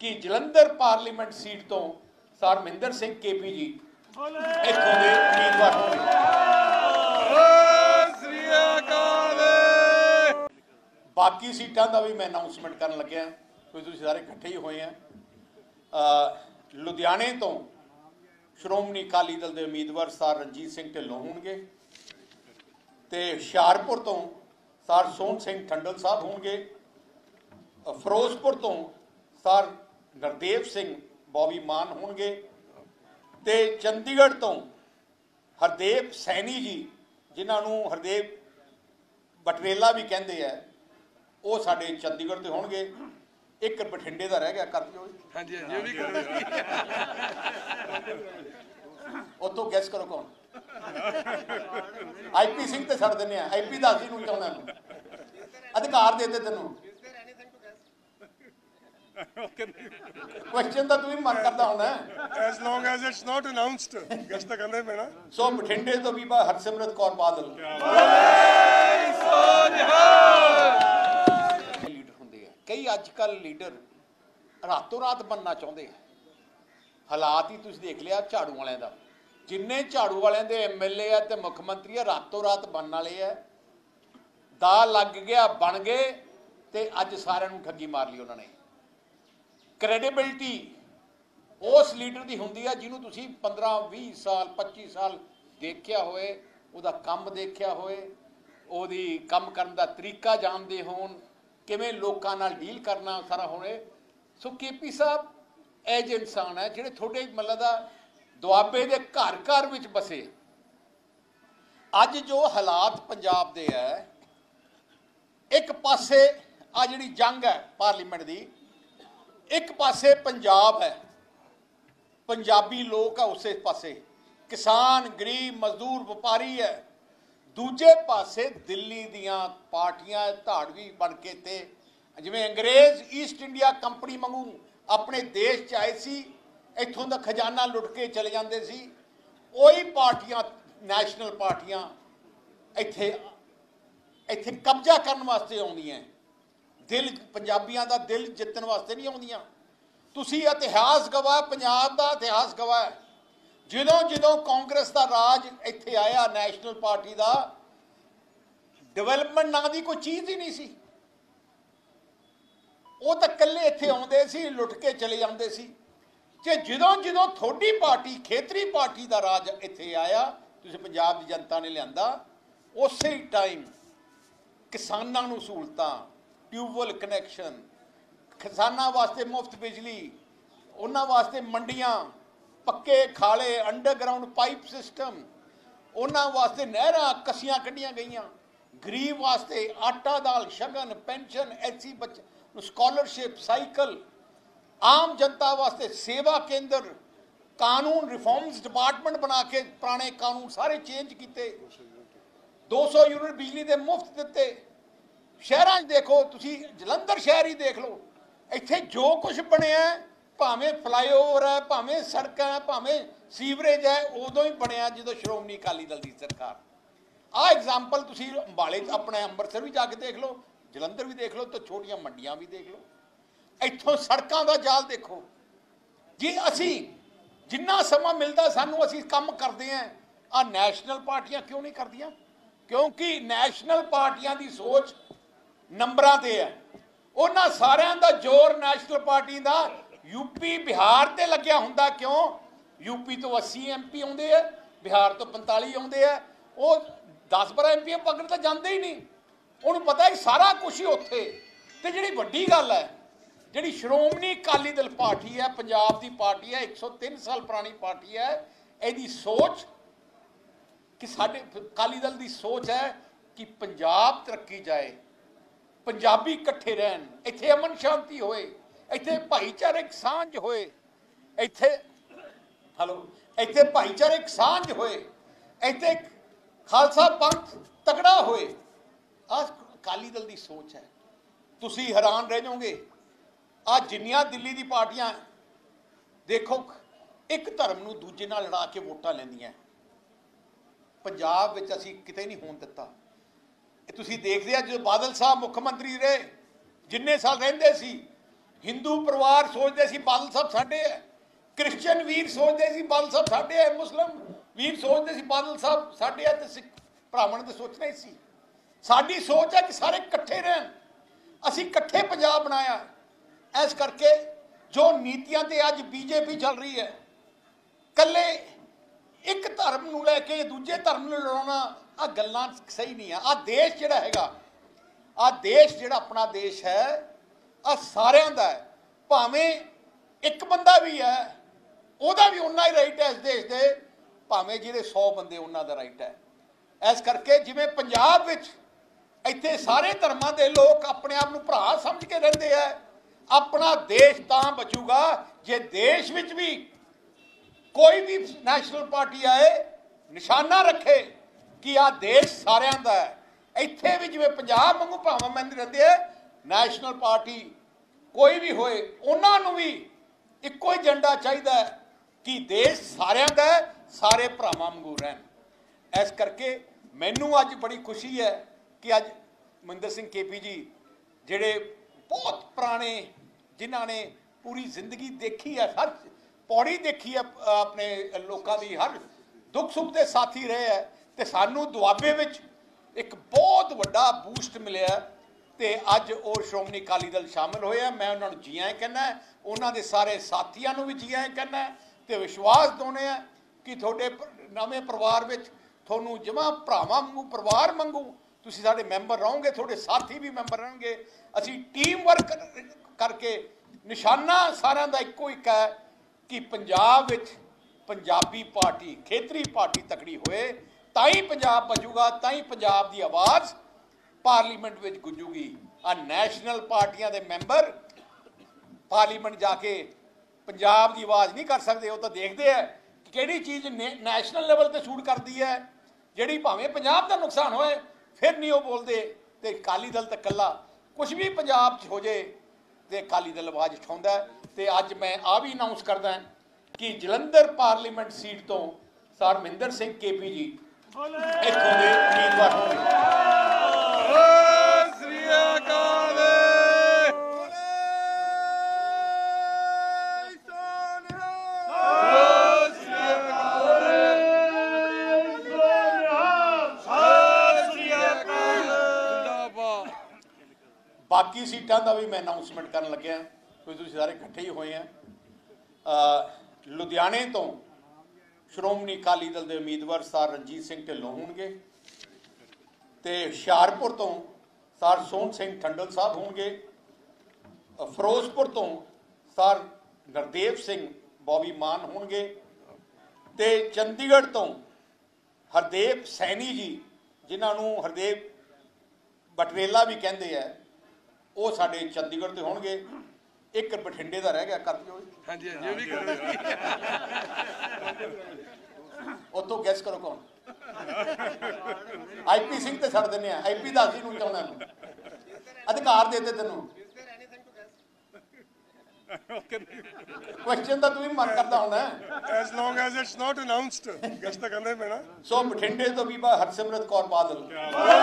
कि Jalandhar parliament seat तो sir Mahendra Singh KP ji इत्थों के उम्मीदवार होंगे। बाकी सीटां का भी मैं अनाउंसमेंट करन लग्या क्योंकि तुसीं सारे इकट्ठे ही होए हैं। लुधियाने तो श्रोमणी अकाली दल के उम्मीदवार सर रणजीत सिंह ढिल्लों होंगे ते हुशियारपुर तो सर सोहन सिंह ठंडल साहब होंगे। फिरोजपुर तो सर नरदेव सिंह बॉबी मान होंगे ते चंडीगढ़ तो हरदेव सैनी जी जिन्होंने हरदेव बटरेला भी कहते हैं वो साडे चंडीगढ़ के होंगे। एक बठिंडे का रह गया कर दिओ। हाँ जी हाँ जी उतो गैस करो कौन IP सिंह तो छड़ देने IP दस ही नहीं चाहता अधिकार देते तेनों क्वेश्चन तो तू ही मन करता होना as long as it's not announced guess तो करना ही पैना। सो बठिंडे तो भी हरसिमरत कौर बादल लीडर होंगे। कई अजकल लीडर रातों रात बनना चाहते हैं। हालात ही तुसीं देख लिया झाड़ू वालियां दा जिन्ने झाड़ू वालियां दे MLA है ते मुख मंत्री है रातों रात बनने वाले है। दा लग गया बन गए ते अज सारिਆਂ ਨੂੰ ठगी मार ली उन्होंने। क्रेडिबिलिटी उस लीडर की होंदी है जिन्होंने तुसीं 15-20 साल 25 साल देखिया होए उहदा काम देखिया होए उहदी काम करन दा तरीका जानते होण किवें लोकां नाल डील करना सारा होए। सो KP साहब एज इंसान है जिहड़े थोड़े मतलब दा दुआबे दे घर घर विच बसे। अज जो हालात पंजाब दे है एक पासे आ जिहड़ी जंग है पार्लीमेंट दी एक पासे पंजाब है पंजाबी लोग है उस पासे किसान गरीब मजदूर व्यापारी है। दूजे पासे दिल्ली दियां पार्टियां धाड़वी बन के ते जिवें अंग्रेज ईस्ट इंडिया कंपनी वांगू अपने देश च आए सी इत्थों दा खजाना लुट के चले जाते सी। वही पार्टियां नैशनल पार्टियां इत्थे इत्थे कब्जा करने वास्ते आउंदियां दिल पंजाबियों का दिल जितने वास्ते नहीं आउंदियां। तुसीं इतिहास गवाह पंजाब का इतिहास गवाह जदों जदों कांग्रेस का राज इत्थे आया नैशनल पार्टी का डिवेलपमेंट नाम की कोई चीज़ ही नहीं सी। वो तो कल्ले इत्थे आउंदे सी लुट के चले जाते सी। कि जदों जदों थोड़ी पार्टी खेतरी पार्टी का राज इत्थे आया तुसीं पंजाब की जनता ने लिआंदा उस टाइम किसानां नूं सहूलतां ट्यूबवैल कनैक्शन किसानां वास्ते मुफ्त बिजली उन्हां वास्ते मंडियां पक्के खाले अंडरग्राउंड पाइप सिस्टम उन्हां वास्ते नहरां कसियां कढ़ियां गईयां गरीब वास्ते आटा दाल शगन पेंशन SC बच्चे स्कॉलरशिप साइकिल आम जनता वास्ते सेवा केंद्र कानून रिफॉर्म्स डिपार्टमेंट बना के पुराने कानून सारे चेंज किए 200 यूनिट बिजली के मुफ्त दिते। शहरां देखो तुसीं जलंधर शहर ही देख लो इत्थे जो कुछ बनया भावें फ्लाईओवर है भावें सड़क है भावें सीवरेज है उदों ही बनया जो श्रोमणी अकाली दल की सरकार। आ एग्जाम्पल तुसीं अंबाले अपने अंमृतसर भी जाके देख लो जलंधर भी देख लो तो छोटियां मंडियां भी देख लो इत्थों सड़कों का जाल देखो जी। असी जिन्ना समा मिलता सानू असी काम करते हैं आ नैशनल पार्टियां क्यों नहीं करदियां क्योंकि नैशनल पार्टियां की सोच नंबरां ते है। उन्हां सारियां दा जोर नैशनल पार्टी का यूपी बिहार ते लग्या हुंदा क्यों यूपी तो 80 MP आउंदे है बिहार तो 45 आउंदे है वो 10-12 MP पकड़ तो जाते ही नहीं। उन्होंने पता है सारा कुछ ही उत्थे ते जिहड़ी वड्डी गल है जिहड़ी श्रोमणी अकाली दल पार्टी है पंजाब की पार्टी है 103 साल पुरानी पार्टी है इहदी सोच कि साडे अकाली दल की सोच है कि पंजाब तरक्की जाए पंजाबी इकट्ठे रहन इत्थे अमन शांति होए इत्थे भाईचारक सांझ होए इत्थे हलो इत्थे भाईचारक सांझ होए इत्थे खालसा पंथ तगड़ा होए। आ अकाली दल की सोच है। तुसीं हैरान रह जाओगे आ जिन्नियां दिल्ली की पार्टियां देखो एक धर्म नूं दूजे नाल लड़ा के वोटां लैंदियां पंजाब विच असीं किते नहीं होण दित्ता। तुसीं देखदे आ जो बादल साहब मुख्य मंत्री रहे जिन्ने साल रहिंदे सी ਹਿੰਦੂ ਪਰਿਵਾਰ ਸੋਚਦੇ ਸੀ ਬਾਦਲ ਸਾਹਿਬ ਸਾਡੇ ਹੈ, ਕ੍ਰਿਸਚਨ ਵੀਰ ਸੋਚਦੇ ਸੀ ਬਾਦਲ ਸਾਹਿਬ ਸਾਡੇ ਹੈ, ਮੁਸਲਿਮ ਵੀਰ ਸੋਚਦੇ ਸੀ ਬਾਦਲ ਸਾਹਿਬ ਸਾਡੇ ਹੈ, ਤੇ ਸਿੱਖ ਭਰਾਵਾਂ ਨੇ ਤਾਂ ਸੋਚਣਾ ਹੀ ਸੀ। ਸਾਡੀ ਸੋਚ ਹੈ ਕਿ ਸਾਰੇ ਇਕੱਠੇ ਰਹਿਣ, ਅਸੀਂ ਇਕੱਠੇ ਪੰਜਾਬ ਬਣਾਇਆ। ਇਸ ਕਰਕੇ ਜੋ ਨੀਤੀਆਂ ਤੇ ਅੱਜ ਬੀਜੇਪੀ ਚੱਲ ਰਹੀ ਹੈ, ਇਕੱਲੇ ਇੱਕ ਧਰਮ ਨੂੰ ਲੈ ਕੇ ਦੂਜੇ ਧਰਮ ਨੂੰ ਲੜਾਉਣਾ, ਆਹ ਗੱਲਾਂ ਸਹੀ ਨਹੀਂ ਆ। ਆਹ ਦੇਸ਼ ਜਿਹੜਾ ਹੈਗਾ, ਆਹ ਦੇਸ਼ ਜਿਹੜਾ ਆਪਣਾ ਦੇਸ਼ ਹੈ, ਆਹ ਸਾਰਿਆਂ ਦਾ ਹੈ। ਭਾਵੇਂ ਇੱਕ ਬੰਦਾ ਵੀ ਹੈ, ਉਹਦਾ ਵੀ ਉਨਾ ਹੀ ਰਾਈਟ ਹੈ ਇਸ ਦੇਸ਼ ਦੇ, ਭਾਵੇਂ ਜਿਹੜੇ 100 ਬੰਦੇ ਉਹਨਾਂ ਦਾ ਰਾਈਟ ਹੈ। ਇਸ ਕਰਕੇ ਜਿਵੇਂ ਪੰਜਾਬ ਵਿੱਚ ਇੱਥੇ ਸਾਰੇ ਧਰਮਾਂ ਦੇ ਲੋਕ ਆਪਣੇ ਆਪ ਨੂੰ ਭਰਾ ਸਮਝ ਕੇ ਰਹਿੰਦੇ ਆ, ਆਪਣਾ ਦੇਸ਼ ਤਾਂ ਬਚੂਗਾ ਜੇ ਦੇਸ਼ ਵਿੱਚ ਵੀ ਕੋਈ ਵੀ ਨੈਸ਼ਨਲ ਪਾਰਟੀ ਆਏ, ਨਿਸ਼ਾਨਾ ਰੱਖੇ ਕਿ ਆਹ ਦੇਸ਼ ਸਾਰਿਆਂ ਦਾ ਹੈ। ਇੱਥੇ ਵੀ ਜਿਵੇਂ ਪੰਜਾਬ ਵਾਂਗੂ ਭਰਾਵਾਂ ਮੰਦ ਰਹਿੰਦੇ ਆ, ਨੈਸ਼ਨਲ ਪਾਰਟੀ ਕੋਈ ਵੀ ਹੋਏ, ਉਹਨਾਂ ਨੂੰ ਵੀ ਇੱਕੋ ਹੀ ਏਜੰਡਾ ਚਾਹੀਦਾ ਹੈ ਕਿ ਦੇਸ਼ ਸਾਰਿਆਂ ਦਾ ਹੈ, ਸਾਰੇ ਭਰਾਵਾਂ ਵਾਂਗੂ ਰਹਿਣ। ਇਸ ਕਰਕੇ ਮੈਨੂੰ ਅੱਜ ਬੜੀ ਖੁਸ਼ੀ ਹੈ ਕਿ ਅੱਜ ਮਹਿੰਦਰ ਸਿੰਘ KP ਜੀ, ਜਿਹੜੇ ਬਹੁਤ ਪੁਰਾਣੇ, ਜਿਨ੍ਹਾਂ ਨੇ ਪੂਰੀ ਜ਼ਿੰਦਗੀ ਦੇਖੀ ਹੈ, ਹਰ ਪੌੜੀ ਦੇਖੀ ਹੈ ਆਪਣੇ ਲੋਕਾਂ ਦੀ, ਹਰ ਦੁੱਖ ਸੁੱਖ ਦੇ ਸਾਥੀ ਰਹੇ ਹੈ, ਤੇ ਸਾਨੂੰ ਦੁਆਬੇ ਵਿੱਚ ਇੱਕ ਬਹੁਤ ਵੱਡਾ ਬੂਸਟ ਮਿਲਿਆ ਤੇ ਅੱਜ ਉਹ ਸ਼੍ਰੋਮਣੀ ਅਕਾਲੀ ਦਲ ਸ਼ਾਮਿਲ ਹੋਏ ਆ। ਮੈਂ ਉਹਨਾਂ ਨੂੰ ਜੀ ਆਇਆਂ ਕਹਿੰਦਾ, ਉਹਨਾਂ ਦੇ ਸਾਰੇ ਸਾਥੀਆਂ ਨੂੰ ਵੀ ਜੀ ਆਇਆਂ ਕਹਿੰਦਾ, ਤੇ ਵਿਸ਼ਵਾਸ ਦਿਵਾਉਂਦੇ ਆ ਕਿ ਤੁਹਾਡੇ ਨਵੇਂ ਪਰਿਵਾਰ ਵਿੱਚ ਤੁਹਾਨੂੰ ਜਮਾਂ ਭਰਾਵਾਂ ਵਾਂਗੂ, ਪਰਿਵਾਰ ਵਾਂਗੂ ਤੁਸੀਂ ਸਾਡੇ ਮੈਂਬਰ ਰਹੋਗੇ, ਤੁਹਾਡੇ ਸਾਥੀ ਵੀ ਮੈਂਬਰ ਰਹਿਣਗੇ। ਅਸੀਂ ਟੀਮ ਵਰਕ ਕਰਕੇ ਨਿਸ਼ਾਨਾ ਸਾਰਿਆਂ ਦਾ ਇੱਕੋ ਇੱਕ ਹੈ ਕਿ ਪੰਜਾਬ ਵਿੱਚ ਪੰਜਾਬੀ ਪਾਰਟੀ, ਖੇਤਰੀ ਪਾਰਟੀ ਤਕੜੀ ਹੋਏ, ਤਾਂ ਹੀ ਪੰਜਾਬ ਬਚੂਗਾ, ਤਾਂ ਹੀ ਪੰਜਾਬ ਦੀ ਆਵਾਜ਼ ਪਾਰਲੀਮੈਂਟ ਵਿੱਚ ਗੁੰਜੂਗੀ। ਆ ਨੈਸ਼ਨਲ ਪਾਰਟੀਆਂ ਦੇ ਮੈਂਬਰ ਪਾਰਲੀਮੈਂਟ ਜਾ ਕੇ ਪੰਜਾਬ ਦੀ ਆਵਾਜ਼ ਨਹੀਂ ਕਰ ਸਕਦੇ। ਉਹ ਤਾਂ ਦੇਖਦੇ ਆ ਕਿ ਕਿਹੜੀ ਚੀਜ਼ ਨੈਸ਼ਨਲ ਲੈਵਲ ਤੇ ਸ਼ੂਟ ਕਰਦੀ ਹੈ, ਜਿਹੜੀ ਭਾਵੇਂ ਪੰਜਾਬ ਦਾ ਨੁਕਸਾਨ ਹੋਏ ਫਿਰ ਨਹੀਂ ਉਹ ਬੋਲਦੇ। ਤੇ ਅਕਾਲੀ ਦਲ ਤਾਂ ਇਕੱਲਾ, ਕੁਝ ਵੀ ਪੰਜਾਬ 'ਚ ਹੋ ਜੇ ਤੇ ਅਕਾਲੀ ਦਲ ਆਵਾਜ਼ ਉਠਾਉਂਦਾ। ਤੇ ਅੱਜ ਮੈਂ ਆ ਵੀ ਅਨਾਉਂਸ ਕਰਦਾ ਕਿ ਜਲੰਧਰ ਪਾਰਲੀਮੈਂਟ ਸੀਟ ਤੋਂ ਸਰ ਮਹਿੰਦਰ ਸਿੰਘ KP ਜੀ ਇੱਥੋਂ ਦੇ ਉਮੀਦਵਾਰ ਹੋਣਗੇ। ਬਾਕੀ ਸੀਟਾਂ ਦਾ ਵੀ ਮੈਂ ਅਨਾਉਂਸਮੈਂਟ ਕਰਨ ਲੱਗਿਆ, ਕਿਉਂਕਿ ਤੁਸੀਂ ਸਾਰੇ ਇਕੱਠੇ ਹੀ ਹੋਏ ਆ। ਲੁਧਿਆਣੇ ਤੋਂ ਸ਼੍ਰੋਮਣੀ ਅਕਾਲੀ ਦਲ ਦੇ ਉਮੀਦਵਾਰ ਸਰ ਰਣਜੀਤ ਸਿੰਘ ਢਿੱਲੋਂ ਹੋਣਗੇ, ਤੇ ਹੁਸ਼ਿਆਰਪੁਰ ਤੋਂ ਸਰ ਸੋਹਣ ਸਿੰਘ ਠੰਡਲ ਸਾਹਿਬ ਹੋਣਗੇ, ਫਿਰੋਜ਼ਪੁਰ ਤੋਂ ਸਰ ਗੁਰਦੇਵ ਸਿੰਘ ਬੋਬੀ ਮਾਨ ਹੋਣਗੇ, ਤੇ ਚੰਡੀਗੜ੍ਹ ਤੋਂ ਹਰਦੇਵ ਸੈਣੀ ਜੀ, ਜਿਨ੍ਹਾਂ ਨੂੰ ਹਰਦੇਵ ਬਟਰੇਲਾ ਵੀ ਕਹਿੰਦੇ ਆ, ਉਹ ਸਾਡੇ ਚੰਡੀਗੜ੍ਹ ਦੇ ਹੋਣਗੇ। ਇੱਕ ਬਠਿੰਡੇ ਦਾ ਰਹਿ ਗਿਆ, ਕਰ ਦਿਓ। ਹਾਂਜੀ ਹਾਂਜੀ, ਉਹ ਵੀ ਕਰੋ। ਉੱਥੋਂ ਗੈਸ ਕਰੋ ਕੌਣ? IP ਸਿੰਘ ਤੇ ਛੱਡ ਦਿੰਦੇ ਆ। IP ਦੱਸ ਨੂੰ ਚਾਹੁੰਦਾ, ਅਧਿਕਾਰ ਦੇ ਦਿੱਤੇ ਤੈਨੂੰ। ਕੁਐਸਚਨ ਤਾਂ ਤੂੰ ਵੀ ਮਨ ਕਰਦਾ ਹੋਣਾ। As long as it's not announced, guess ਤਾਂ ਕਹਿੰਦੇ ਪੈਣਾ। ਸੋ ਬਠਿੰਡੇ ਤੋਂ ਬੀਬਾ ਹਰਸਿਮਰਤ ਕੌਰ ਬਾਦਲ।